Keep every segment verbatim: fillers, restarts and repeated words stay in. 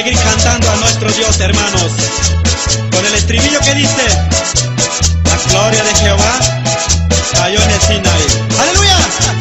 seguir cantando a nuestro Dios, hermanos, con el estribillo que dice: la gloria de Jehová cayó en el Sinaí. ¡Aleluya!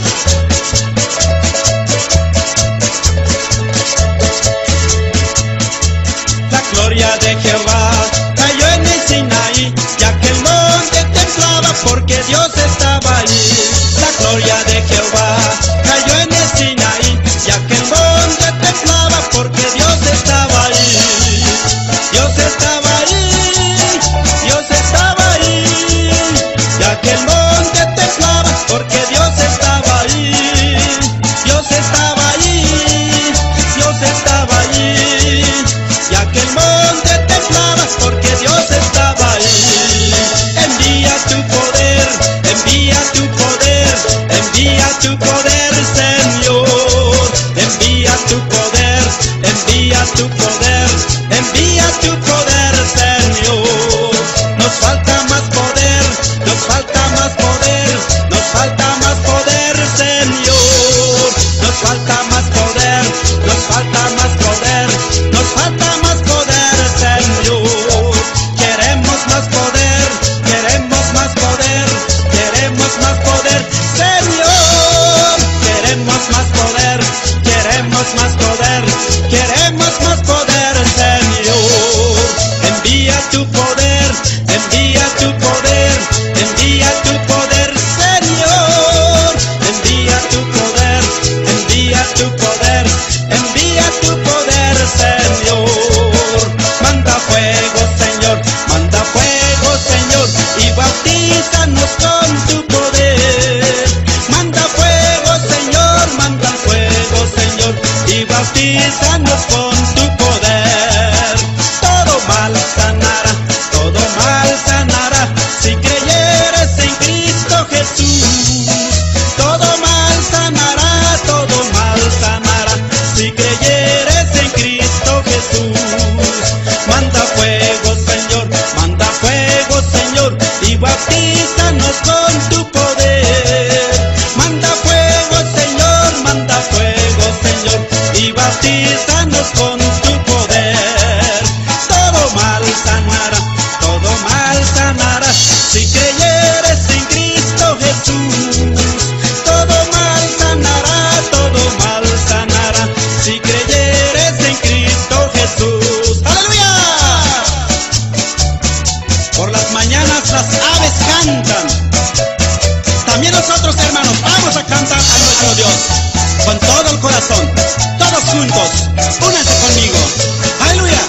La gloria de Jehová cayó en el Sinaí, ya que el monte temblaba porque Dios estaba allí. La gloria de Jehová cayó en el Sinaí, ya que el monte temblaba porque Dios estaba allí. Dios estaba allí, Dios estaba allí, ya que el monte temblaba porque Dios estaba allí. Dios estaba allí, Dios estaba allí, ya que el monte temblaba porque Dios estaba allí. Envía tu poder, envía tu poder, envía tu poder, Señor. Envía tu poder, envía tu poder, envía tu poder, Señor. Nos falta más poder, nos falta más poder, nos falta más poder, Señor. Nos falta más poder, nos falta más poder, nos falta más poder, Señor. Queremos más poder, queremos más poder, queremos más poder, Señor. Queremos más poder, queremos más poder, queremos más poder, Señor. Envía tu poder, envía tu poder, envía tu poder, Señor. Envía tu poder, envía tu poder, envía tu poder, Señor. Manda fuego, Señor, manda fuego, Señor, y bautízanos con tu poder. Manda fuego, Señor, manda fuego, Señor, y bautízanos con tu poder. Todo mal sanará, todo mal sanará, si creyeres en Cristo Jesús. Todo mal sanará, todo mal sanará, si creyeres en Cristo Jesús. Manda fuego, Señor, manda fuego, Señor, y bautízanos con tu poder. Manda fuego, Señor, manda fuego, Señor, y bautízanos con tu poder. Todo mal sanará, todo mal sanará, si creyeres en Cristo Jesús. Todo mal sanará, todo mal sanará, si creyeres en Cristo Jesús. ¡Aleluya! Por las mañanas las aves cantan. También nosotros, hermanos, vamos a cantar a nuestro Dios con todo el corazón. Todos juntos, únanse conmigo. ¡Aleluya!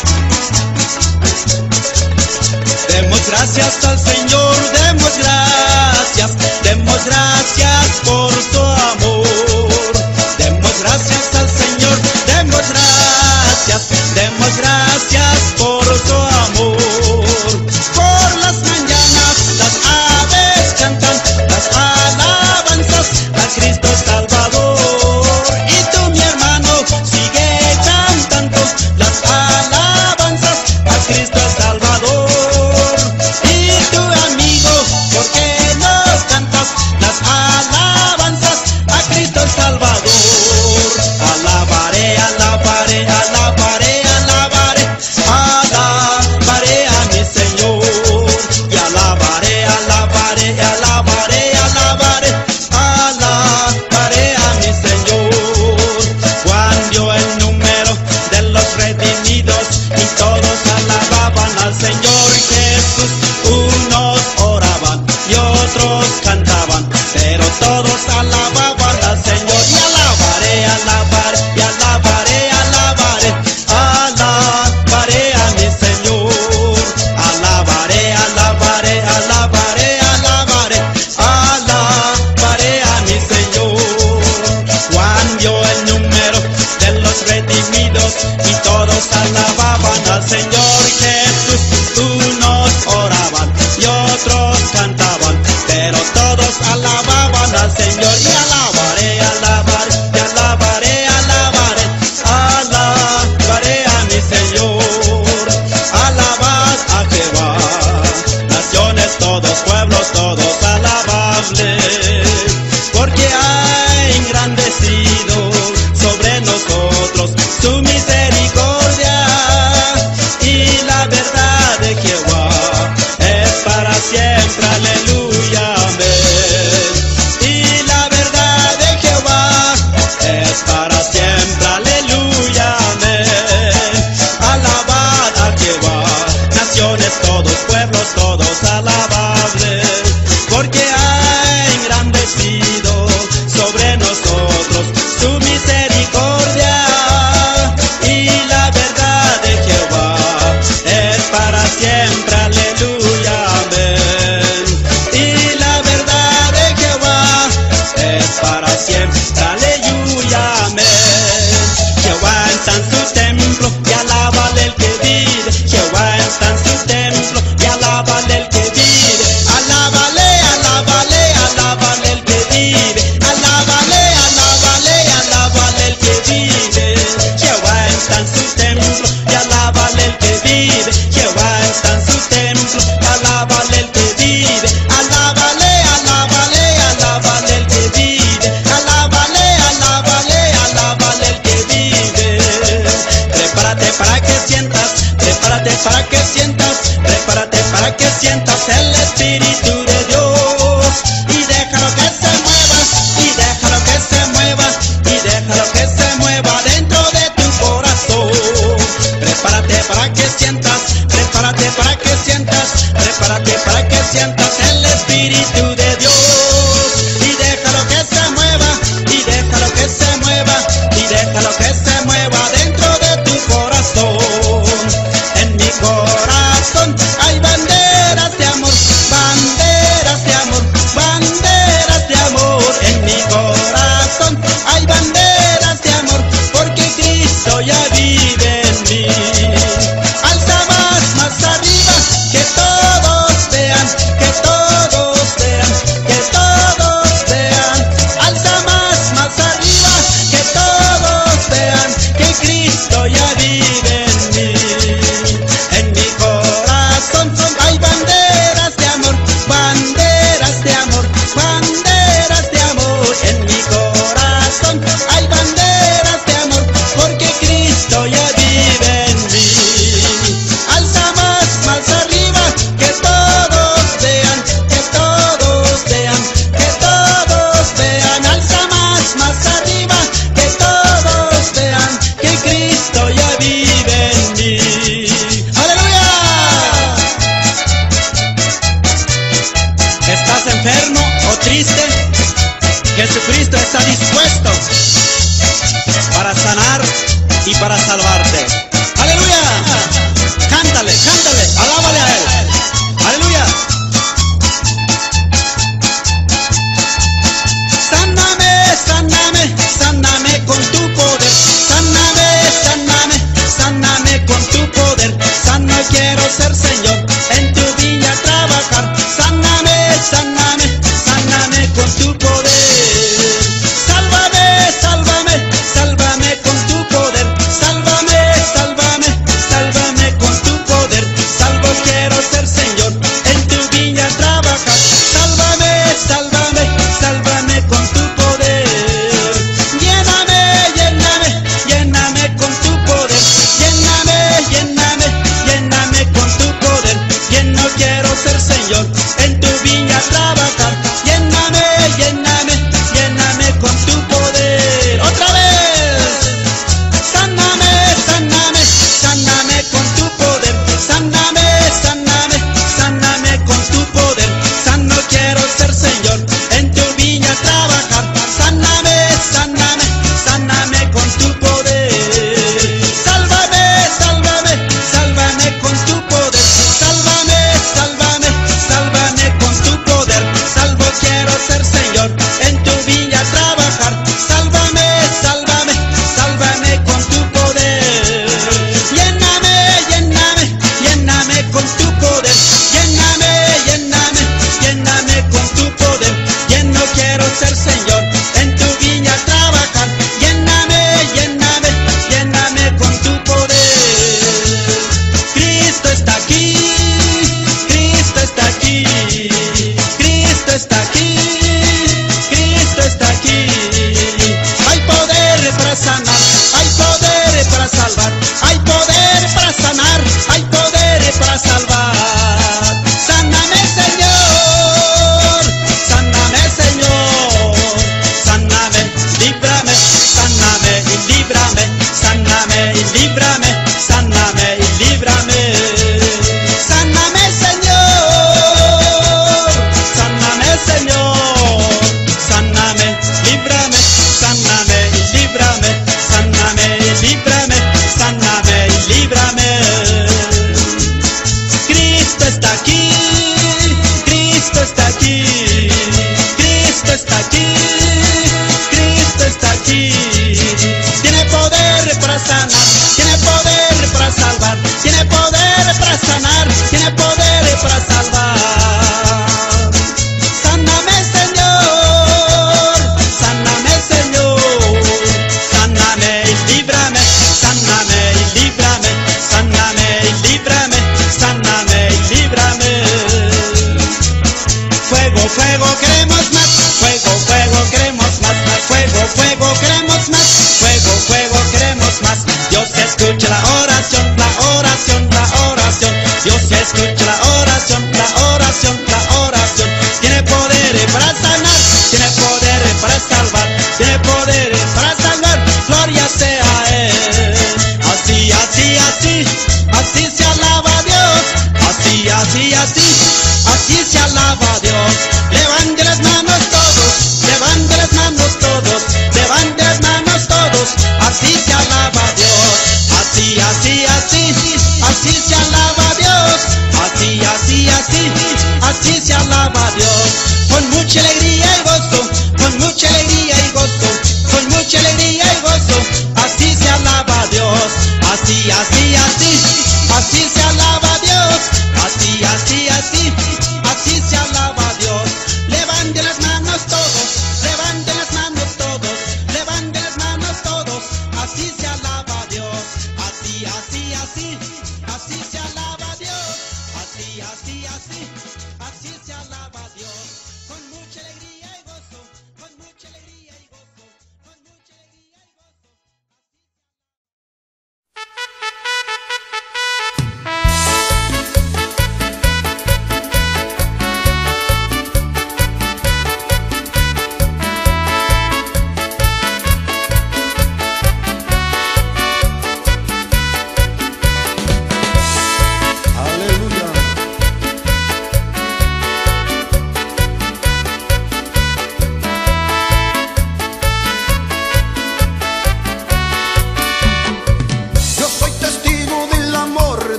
Demos gracias al Señor, demos gracias, demos gracias por su amor. Demos gracias al Señor, demos gracias, demos gracias por su amor. Por las mañanas las aves cantan las alabanzas a Cristo Salvador. Y tú, mi hermano, sigue cantando las alabanzas a Cristo Salvador. Y tu amigo, ¿por qué no cantas las alabanzas a Cristo Salvador? Alabaré, alabaré, alabaré, alabaré, alabaré a mi Señor. Y alabaré, alabaré, alabaré, alabaré, alabaré a mi Señor. Juan dio el número de los redimidos y todos alababan al Señor Jesús. Unos oraban y otros cantaban, pero todos Jesucristo está dispuesto para sanar y para salvarte. ¡Aleluya! Cántale, cántale, alábale a Él. ¡Aleluya! Sáname, sáname, sáname con tu poder. Sáname, sáname, sáname con tu poder. Sano quiero ser, Señor, en tu viña trabajar. Sáname, sáname, sáname con tu poder. Sálvame, sálvame, sálvame con tu poder. Sálvame, sálvame, sálvame con tu poder. Salvo quiero ser, Señor, en tu viña trabajar. Sálvame, sálvame, sálvame con tu poder. Lléname, lléname, lléname con tu poder. Lléname, lléname, lléname con tu poder. Lleno quiero ser, Señor, en tu viña trabajar. Lléname, lléname, lléname con tu poder. Otra vez. Sáname, sáname, sáname con tu poder. Sáname, sáname, sáname con tu poder. Sano quiero ser, Señor, en tu viña trabajar. Sáname, sáname, sáname con tu poder. Sálvame, sálvame, sálvame con tu poder. Sálvame, sálvame, sálvame con tu poder. Salvo quiero ser, Señor, en tu viña trabajar. Sálvame, sálvame, sálvame con tu poder. Lléname, lléname, lléname con tu poder. Lléname, lléname, lléname con tu poder. Lleno quiero ser, Señor, en tu viña trabajar. Lléname, lléname, lléname con tu poder. Cristo está aquí, Cristo está aquí, Cristo está aquí, Cristo está aquí. Hay poder para sanar, hay poder para salvar, hay poder para sanar, hay poder para salvar. Sáname, Señor, sáname, Señor,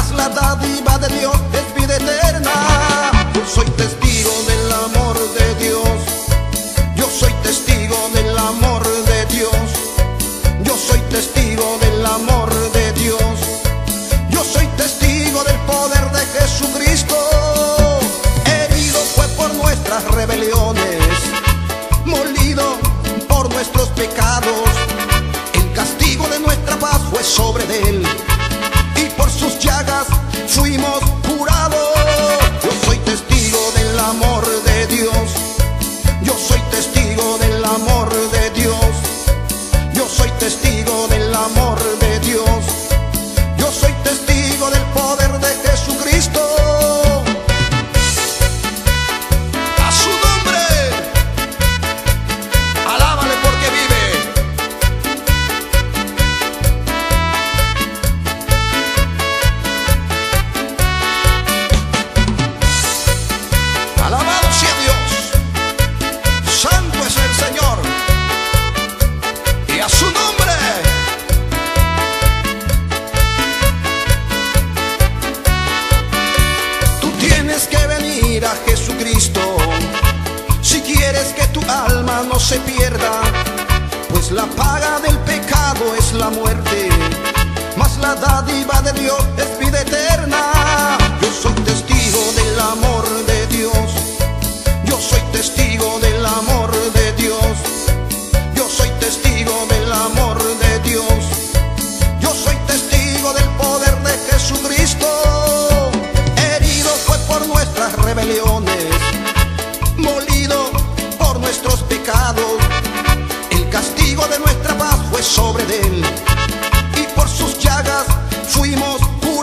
mas la dádiva de Dios es vida eterna. Yo soy testigo del amor de Dios, yo soy testigo del amor de Dios, yo soy testigo del amor de Dios, yo soy testigo del poder de Jesucristo. Herido fue por nuestras rebeliones, molido por nuestros pecados, el castigo de nuestra paz fue sobre de él, y por sus llagas fuimos curados. Yo soy testigo del amor de Dios, yo soy testigo del amor de Dios, yo soy testigo del amor de Dios, yo soy testigo del poder de Jesucristo. A su nombre, alábale porque vive. Alabado sea Dios, santo es el Señor, y a su nombre. Tú tienes que venir a Jesucristo si quieres que tu alma no se pierda, pues la paga del pecado es la muerte, mas la dádiva de Dios es vida eterna. Yo soy testigo del amor de Dios, yo soy testigo del amor de Dios, yo soy testigo del amor de Dios, yo soy testigo del poder de Jesucristo. Herido fue por nuestras rebeliones, molido por nuestros pecados, el castigo de nuestra paz fue sobre de él, y por sus llagas fuimos curados.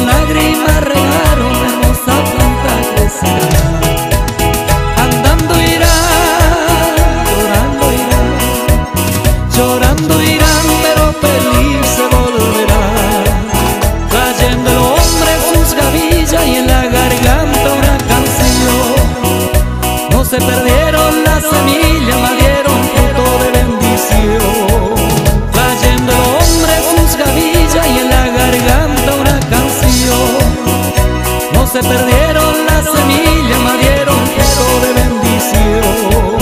lágrimas regaron, hermosa planta crecerá. Andando irán, llorando irán, llorando irán, pero feliz se volverá, trayendo el hombre sus gavillas y en la garganta una canción. No se perdieron las semillas, mas dieron fruto de bendición, trayendo el hombre sus gavillas y en la garganta una canción. No se perdieron las semillas, mas dieron fruto de bendición.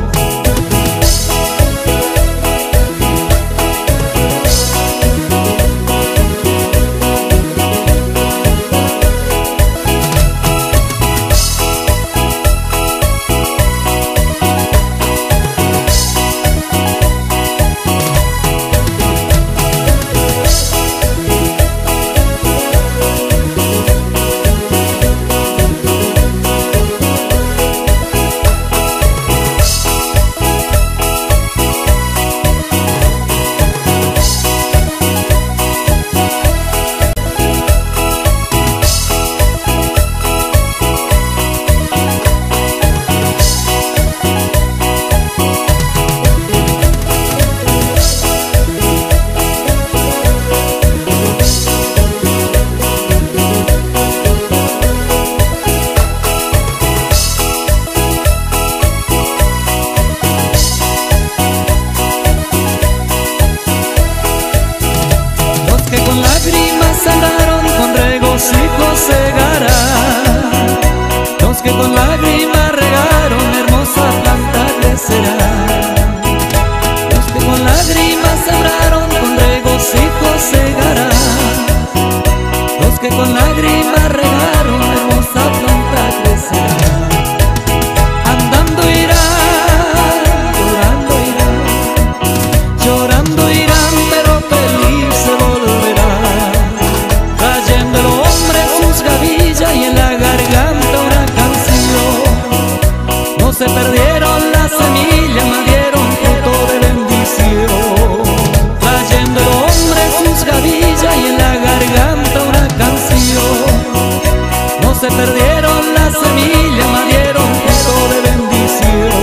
Los que con lágrimas regaron, hermosa planta crecerá. Los que con lágrimas sembraron, con regocijo segará. Los que con lágrimas regaron, hermosa planta crecerá. Andando irán, llorando irán, llorando irán, pero feliz se volverá, trayendo el hombre sus gavillas y en la garganta una canción. No se perdieron las semillas, mas dieron fruto de bendición, trayendo el hombre sus gavillas y en la garganta una canción. No se perdieron las semillas, mas dieron fruto de bendición.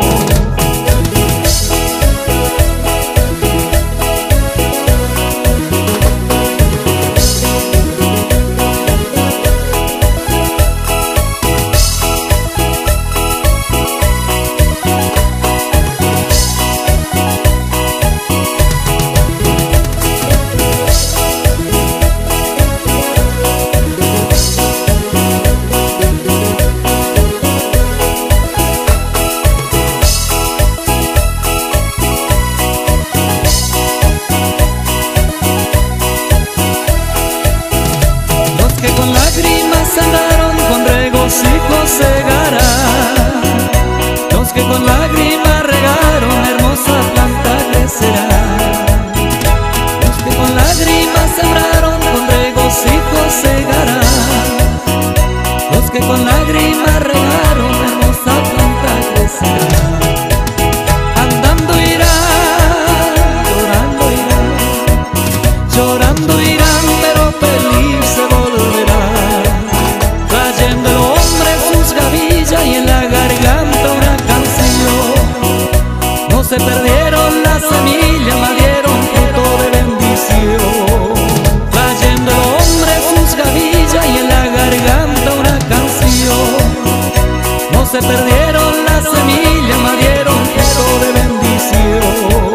Segará. Los que con lágrimas regaron, hermosa planta crecerá. Los que con lágrimas sembraron, con regocijo segará. Los que con lágrimas regaron, hermosa planta crecerá. Andando irán, llorando irán, llorando irán, pero feliz se volverá, trayendo el hombre sus gavillas y en la garganta una canción. No se perdieron las semillas, mas dieron fruto de bendición, trayendo el hombre sus gavillas y en la garganta una canción. No se perdieron las semillas, mas dieron fruto de bendición.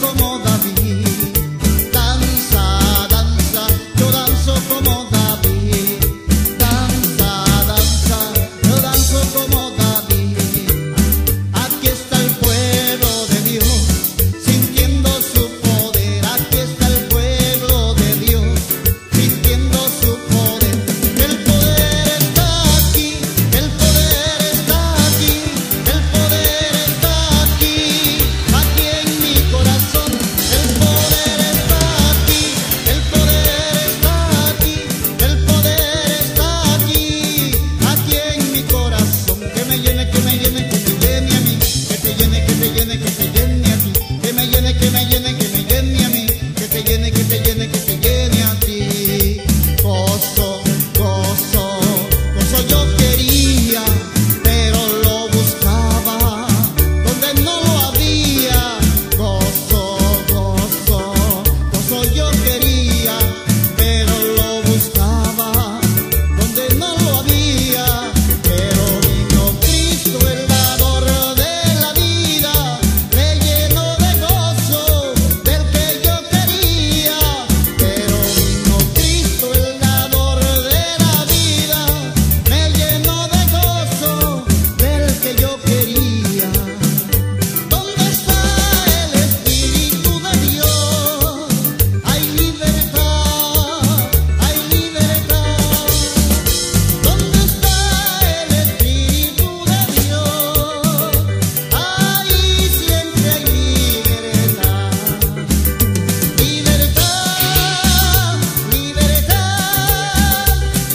como David. Danza, danza, yo danzo como David. Danza, danza, yo danzo como David. Aquí está el pueblo de Dios, sintiendo su poder. Aquí está el pueblo de Dios, sintiendo su poder. El poder está aquí, el poder está aquí, el poder está aquí, aquí en mi corazón. El poder está aquí, el poder está aquí, el poder está aquí, aquí en mi corazón. Que me llene, que me llene, que me llene a mí, que te llene, que te llene, que te llene a ti, que me llene, que me llene, que me llene a mí, que te llene, que te llene, que te llene a ti. Gozo, gozo, gozo yo quería, pero lo buscaba donde no lo había. Gozo, gozo, gozo yo quería, pero lo buscaba donde no lo había. Pero vino Cristo, el dador de la vida, me llenó de gozo del que yo quería. Pero vino Cristo, el dador de la vida, me llenó de gozo del que yo quería. ¿Dónde está el Espíritu de Dios? Hay libertad, hay libertad. ¿Dónde está el Espíritu de Dios? Ahí siempre hay libertad. Libertad, libertad, libertad,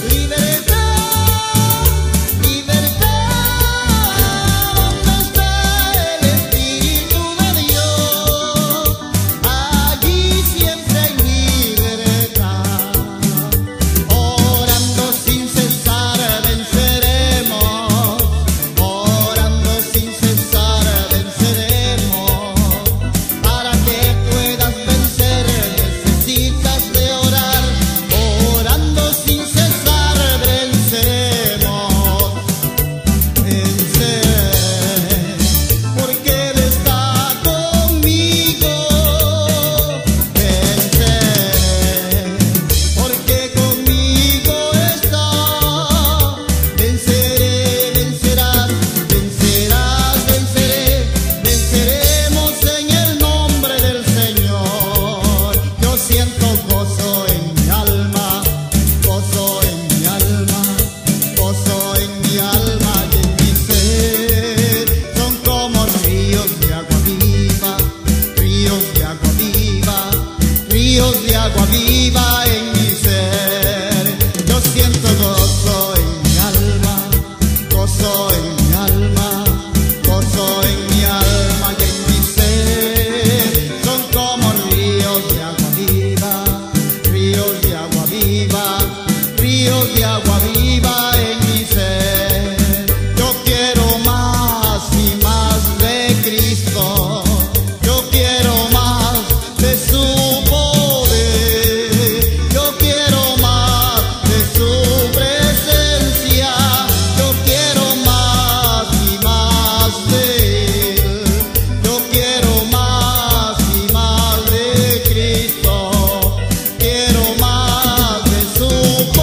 libertad. ¿Dónde está el Espíritu de Dios? Allí siempre hay libertad. Orando sin cesar venceremos, orando sin cesar venceremos. Para que puedas vencer necesitas de orar, orando sin cesar venceremos. Vencer, porque Él está conmigo. Vencer, porque conmigo está. Venceré, vencerás, vencerás, venceré, venceremos en el nombre del Señor. Yo siento gozo en mi alma, gozo en mi alma, gozo en mi alma y en mi ser. Son como ríos de agua viva, ríos de agua viva, ríos de agua viva en mi ser. Yo siento gozo en mi alma, gozo en mi alma, gozo en mi alma y en mi ser. Son como ríos de agua viva, ríos de agua viva, ríos de agua viva en mi ser. Yo quiero más y más de Cristo, yo quiero más de su poder, yo quiero más de su presencia, yo quiero más y más de Él, yo quiero más y más de Cristo, quiero más de su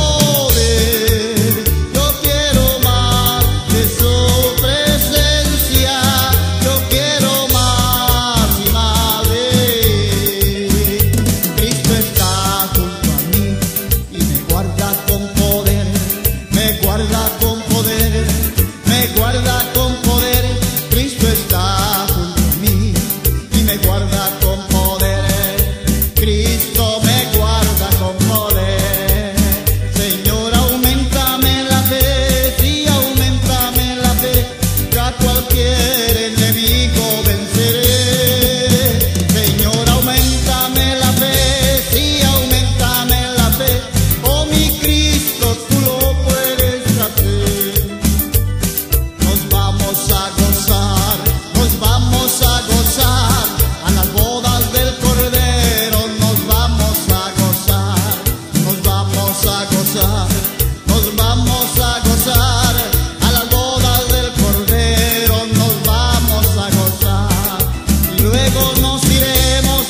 poder, yo quiero más de su presencia, yo quiero más y más de Él. Cristo está junto a mí y me guarda con poder, me guarda con poder, me guarda con poder. Cristo está junto a mí y me guarda con poder. Cristo me guarda con poder. Señor, aumentame la fe, sí, aumentame la fe, que a cualquier enemigo venceré. Señor, aumentame la fe, sí, aumentame la fe. Oh, mi Cristo, tú lo puedes hacer. Nos vamos a gozar, nos vamos a gozar a las bodas del Cordero. Nos vamos a gozar, nos vamos a gozar, nos vamos a gozar a las bodas del Cordero. Nos vamos a gozar y luego nos iremos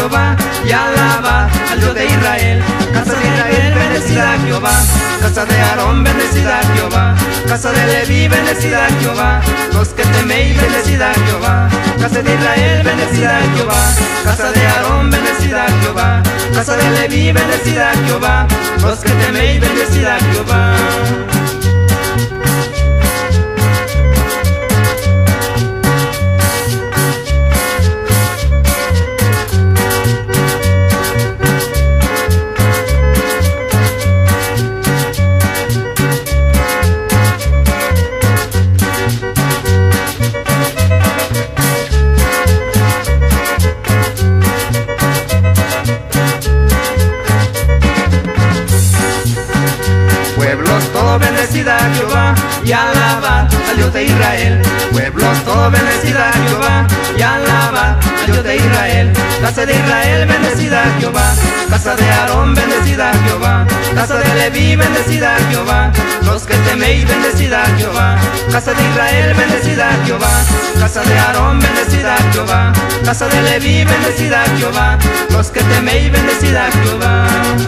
Jehová y alabad al Dios de Israel. Casa de Israel, bendecida a Jehová. Casa de Aarón, bendecida a Jehová. Casa de Leví, bendecida a Jehová. Los que teméis, bendecida a Jehová. Casa de Israel, bendecida a Jehová. Casa de Aarón, bendecida a Jehová. Casa de Leví, bendecida a Jehová. Los que teméis, bendecida a Jehová. Bendecida a Jehová y alabad al Dios de Israel. Pueblos, todo bendecida a Jehová y alabad al Dios de Israel. Casa de Israel, bendecida a Jehová. Casa de Aarón, bendecida a Jehová. Casa de Leví, bendecida a Jehová. Los que teméis, bendecida a Jehová. Casa de Israel, bendecida a Jehová. Casa de Aarón, bendecida a Jehová. Casa de Leví, bendecida a Jehová. Los que teméis, bendecida a Jehová.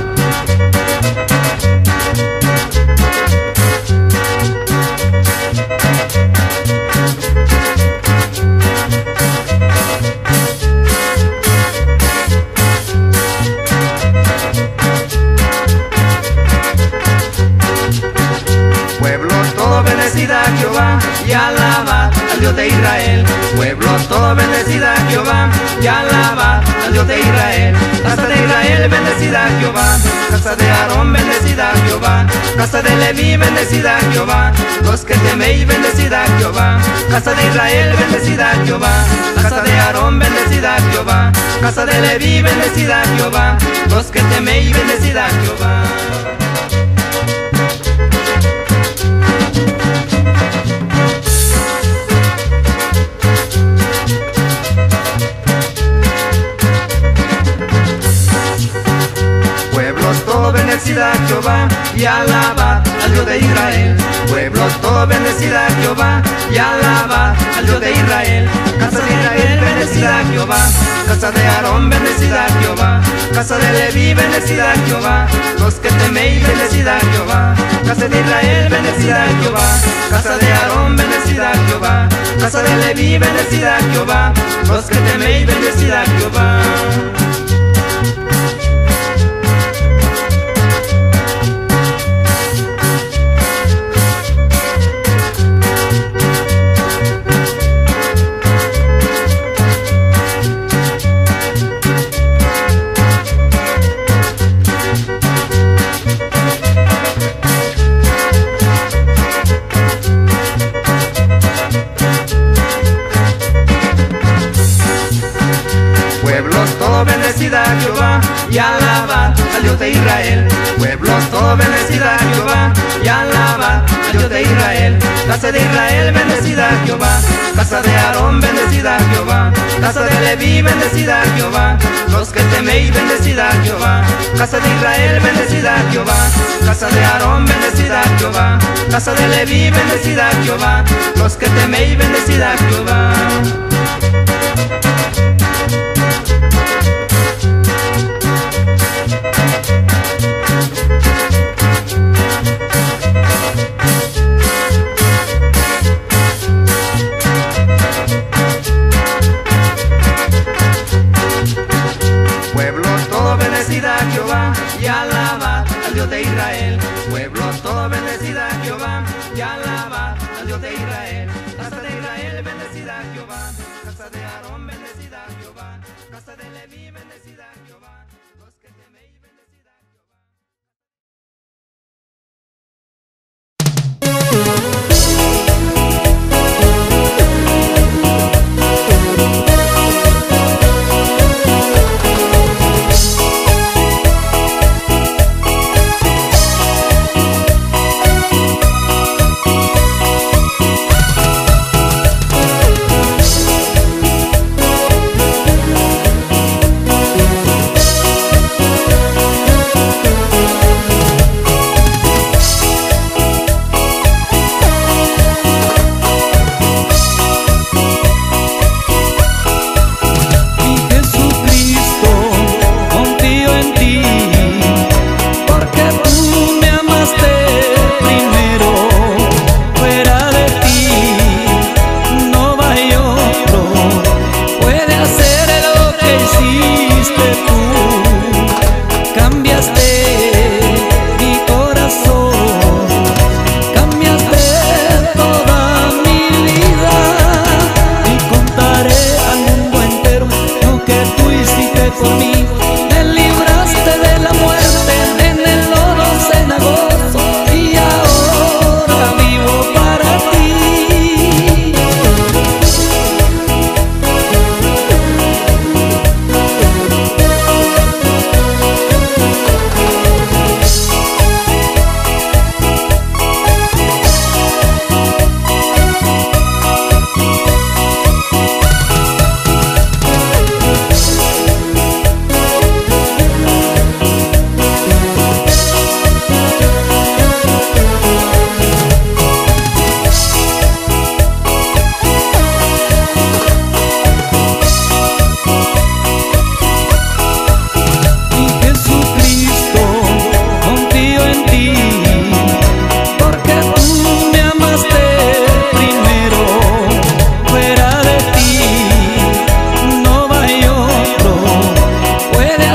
Bendecida a Jehová y alabad al Dios de Israel. Pueblos, todo bendecida a Jehová y alabad al Dios de Israel. Casa de Israel, bendecida a Jehová. Casa de Aarón, bendecida a Jehová. Casa de Leví, bendecida a Jehová. Los que teméis, bendecida a Jehová. Casa de Israel, bendecida a Jehová. Casa de Aarón, bendecida a Jehová. Casa de Leví, bendecida a Jehová. Los que teméis, bendecida a Jehová. Bendecida a Jehová y alabad al Dios de Israel. Pueblos, todo bendecida a Jehová y alabad al Dios de Israel. Casa de Israel, bendecida a Jehová. Casa de Aarón, bendecida a Jehová. Casa de Leví, bendecida a Jehová. Los que teméis, bendecida a Jehová. Casa de Israel, bendecida a Jehová. Casa de Aarón, bendecida a Jehová. Casa de Leví, bendecida a Jehová. Los que teméis, bendecida a Jehová. Bendecida a Jehová y alabad al Dios de Israel. Pueblos, todo bendecida a Jehová y alabad al Dios de Israel. Casa de Israel, bendecida a Jehová. Casa de Aarón, bendecida a Jehová. Casa de Leví, bendecida a Jehová. Los que teméis, bendecida a Jehová. Casa de Israel, bendecida a Jehová. Casa de Aarón, bendecida a Jehová. Casa de Leví, bendecida a Jehová. Los que teméis, bendecida a Jehová. Y alabad al Dios de Israel. Pueblos, todo bendecida a Jehová y alabad al Dios de Israel. Casa de Israel, bendecida a Jehová. Casa de Aarón, bendecida a Jehová. Casa de Leví, bendecida a Jehová. Los que teméis, bendecida a Jehová.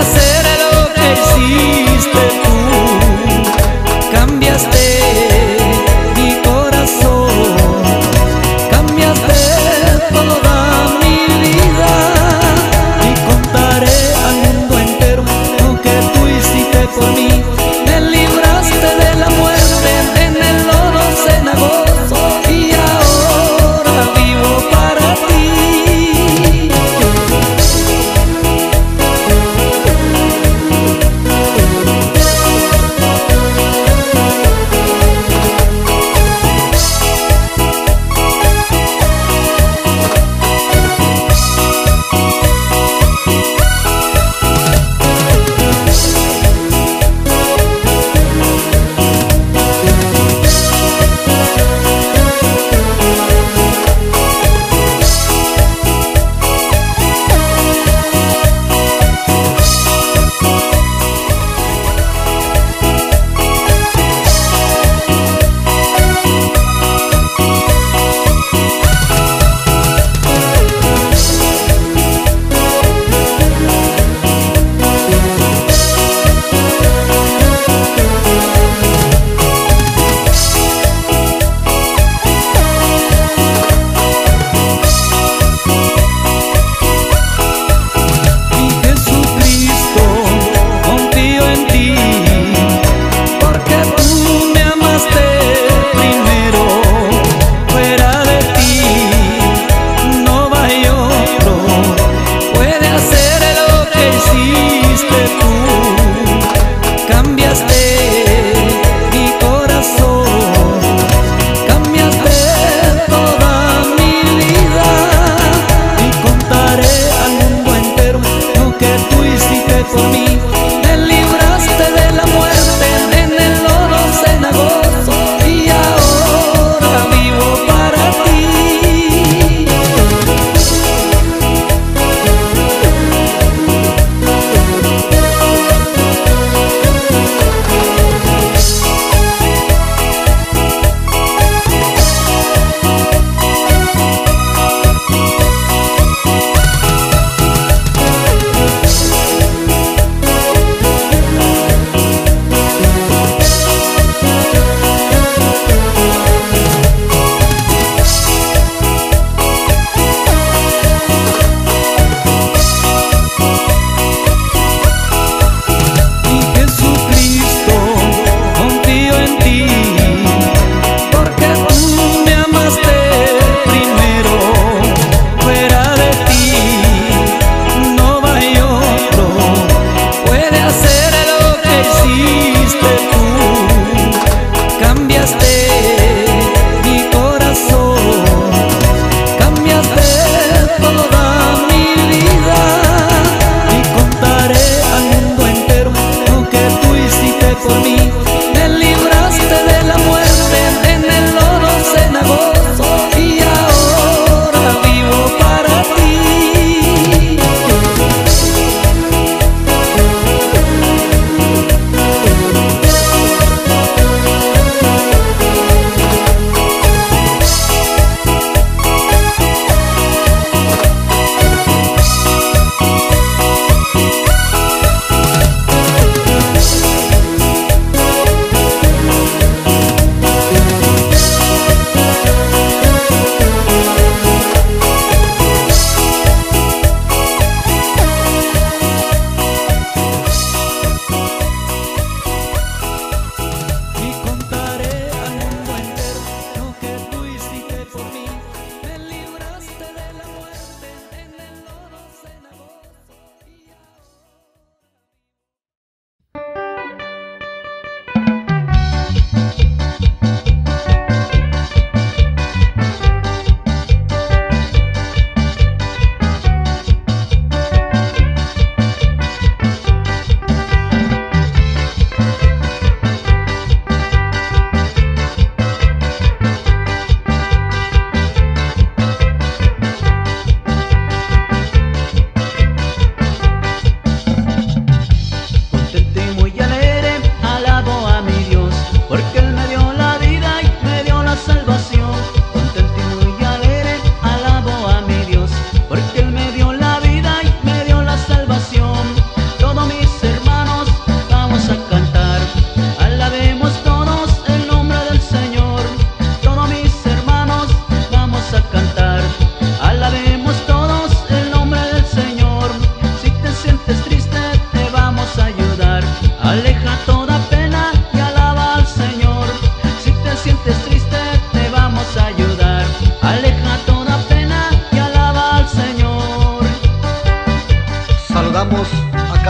hacer lo que hiciste tú. Cambiaste mi corazón, cambiaste toda mi vida, y contaré al mundo entero lo que tú hiciste por mí. Me libraste de la muerte en el lodo cenagoso, y ahora vivo para ti. Por mí, me libraste de la muerte en el lodo cenagoso, y ahora vivo para ti.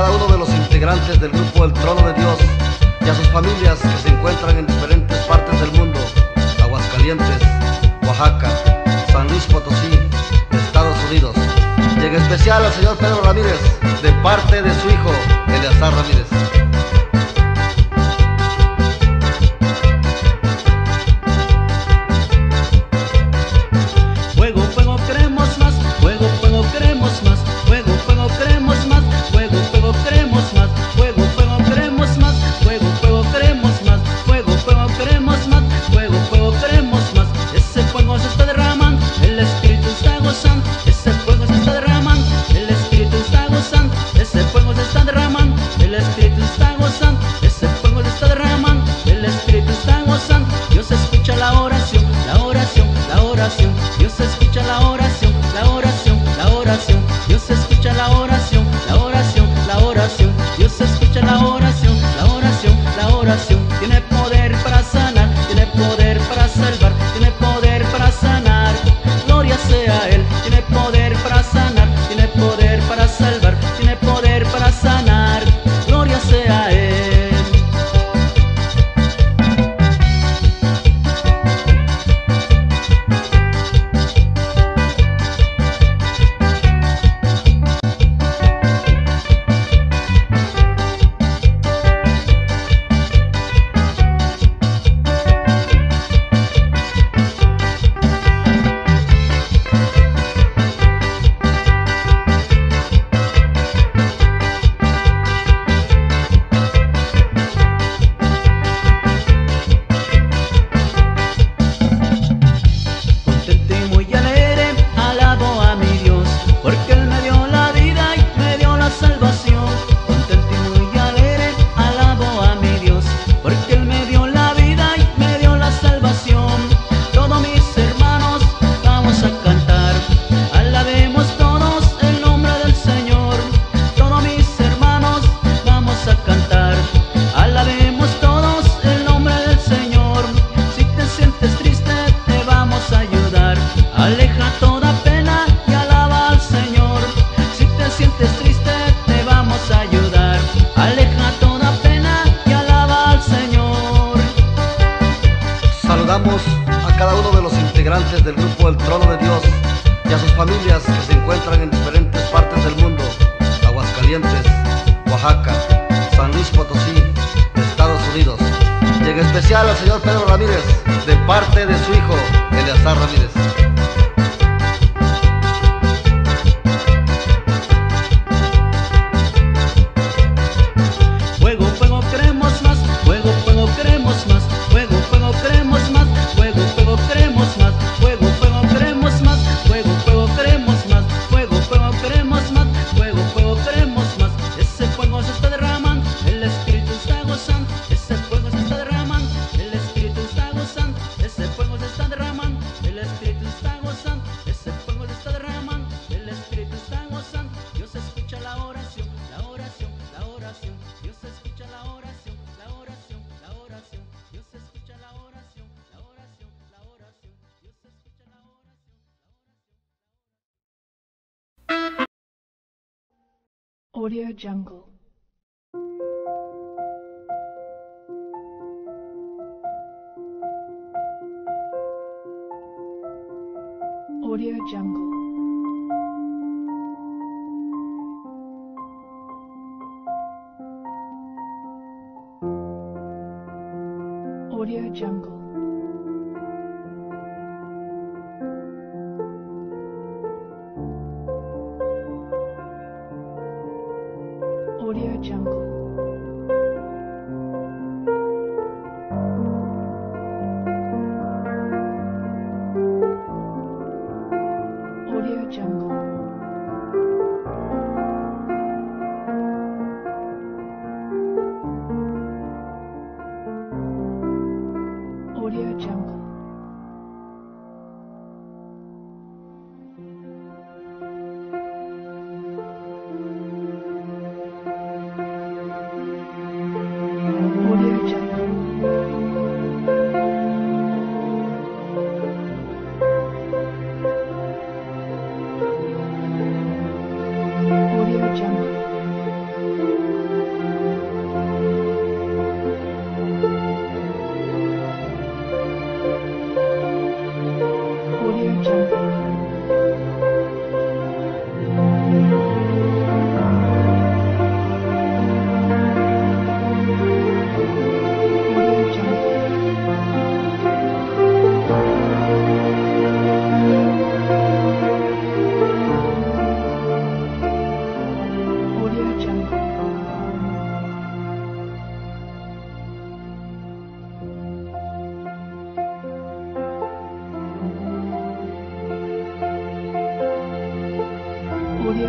cada uno de los integrantes del grupo El Trono de Dios y a sus familias que se encuentran en diferentes partes del mundo: Aguascalientes, Oaxaca, San Luis Potosí, Estados Unidos, y en especial al señor Pedro Ramírez, de parte de su hijo Eleazar Ramírez. Fuego, fuego, queremos más. Fuego, fuego, queremos más. Fuego, fuego, queremos más. Fuego, fuego, queremos más. Fuego, fuego, queremos más. Fuego, fuego, queremos más. Fuego, fuego, queremos más. Fuego, fuego, queremos más. Ese fuego se está derramando, el Espíritu está gozando. Ese fuego se está derramando, el Espíritu está gozando. Ese fuego se está derramando, el Espíritu está gozando. Ese fuego se está derramando, el Espíritu está gozando. Dios escucha la oración, la oración, la oración. Dios escucha la oración, la oración, la oración. Dios escucha la oración, la oración, la oración. Dios escucha la oración, la oración, la oración. Tiene poder para sanar, tiene poder para salvar, tiene poder para sanar. Gloria sea a Él. Tiene poder para sanar, tiene poder para salvar, tiene poder para sanar. Gloria sea a Él. Contento y muy alegre, alabo a mi Dios, porque Él me dio la vida y me dio la salvación. Contento y muy alegre, alabo a mi Dios, porque Él me dio la vida y me dio la salvación. Todos mis hermanos vamos a cantar, alabemos todos el nombre del Señor. Todos mis hermanos vamos a cantar, alabemos todos el nombre del Señor. Si te sientes triste, te vamos a ayudar. Aleja toda pena y alaba al Señor. Si te sientes triste, te vamos a ayudar. Aleja toda pena y alaba al Señor. Saludamos a cada uno de los integrantes del grupo El Trono de Dios y a sus familias que se encuentran en diferentes partes del mundo: Aguascalientes, Oaxaca, San Luis Potosí, Estados Unidos, y en especial al señor Pedro Ramírez, de parte de su hijo Eleazar Ramírez. Fuego, fuego, queremos más. Fuego, fuego, queremos más. Fuego, fuego, queremos más. Fuego, fuego, queremos más. Fuego, fuego, queremos más. Fuego, fuego, queremos más. Fuego, fuego, queremos más. Fuego, fuego, queremos más. Ese fuego se está derramando, el Espíritu está gozando. Ese fuego se está derramando, el Espíritu está gozando. Ese fuego se está derramando, el Espíritu está gozando. Ese fuego se está derramando, el Espíritu está gozando. Dios escucha la oración, la oración, la oración. Dios escucha la oración, la oración, la oración. Dios escucha la oración, la oración, la oración. Dios escucha la oración. Audio Jungle. Audio Jungle. Audio Jungle. Audio Jungle. Audio Jungle. Audio Jungle.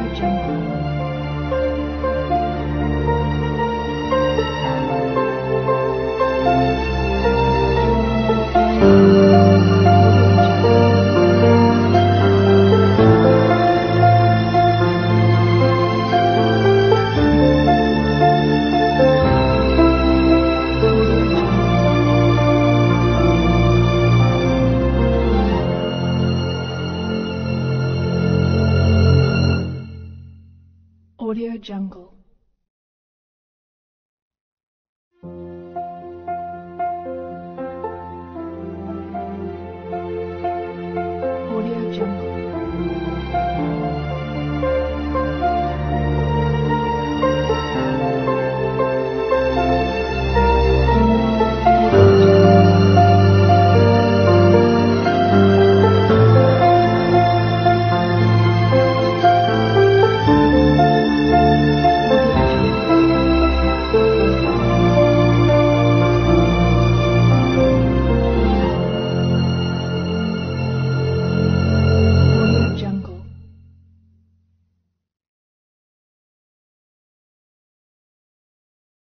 Audio Jungle. Audio Jungle.